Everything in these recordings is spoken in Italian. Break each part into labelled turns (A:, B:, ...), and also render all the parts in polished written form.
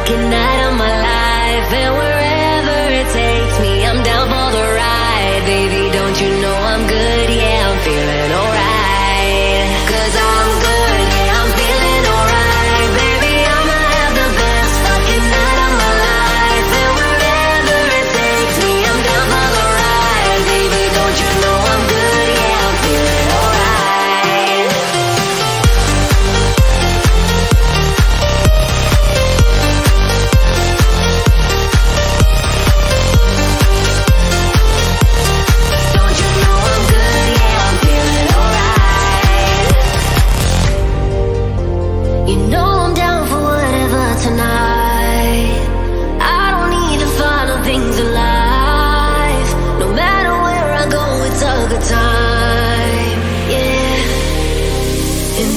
A: fucking night of my life, and wherever it takes me, I'm down for the ride. Baby, don't you know I'm good? Yeah, I'm feeling alright. 'Cause I'm good, yeah, I'm feeling alright. Baby, I'ma have the best fucking night of my life, and wherever it takes me, I'm down for the ride. Baby, don't you know I'm good? Yeah, I'm feeling alright. Don't you know I'm good? Yeah, I'm feeling alright. You know I'm down for whatever tonight. I don't need to follow things in life. No matter where I go, it's a good time. Yeah. And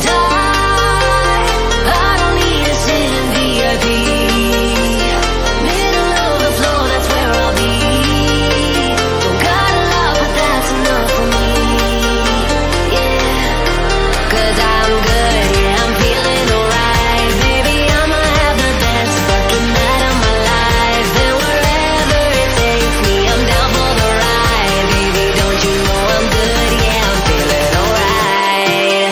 A: I don't need to sit in VIP. Middle of the floor, that's where I'll be. Don't got a lot, but that's enough for me. Yeah. 'Cause I'm good, yeah, I'm feeling alright. Baby, I'ma have the best fucking night of my life, and wherever it takes me, I'm down for the ride. Baby, don't you know I'm good? Yeah, I'm feeling alright.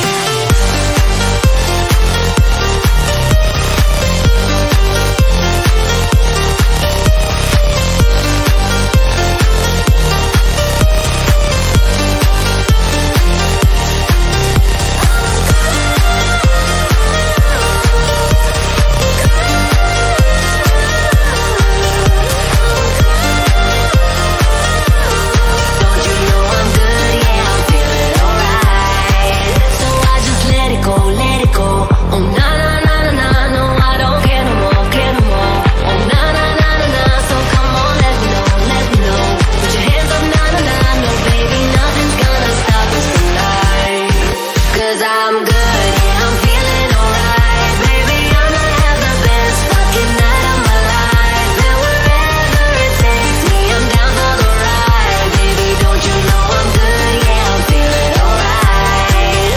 A: Don't you know I'm good? Yeah, I'm feeling alright. So I just let it go, let it go. Oh na na na na na, no, I don't care no more, care no more. Oh na na na na na, so come on, let me know, let me know. Put your hands up, na na na, no baby, nothing's gonna stop us tonight. 'Cause I'm good, yeah, I'm feeling alright. Baby, I'ma have the best fucking night of my life, and wherever it takes me, I'm down for the ride. Baby, don't you know I'm good? Yeah, I'm feeling alright.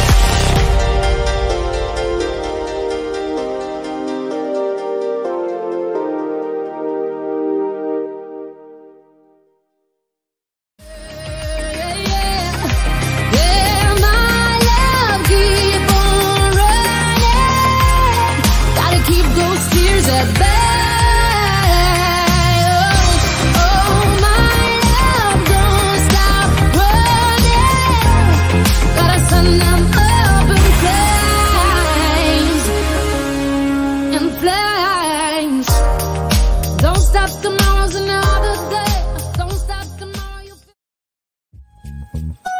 A: Yeah, my love, keep on running. Gotta keep those tears at bay. Oh, my love, don't stop running. Gotta send them up in flames, Don't stop, tomorrow's another day. Don't stop, tomorrow you'll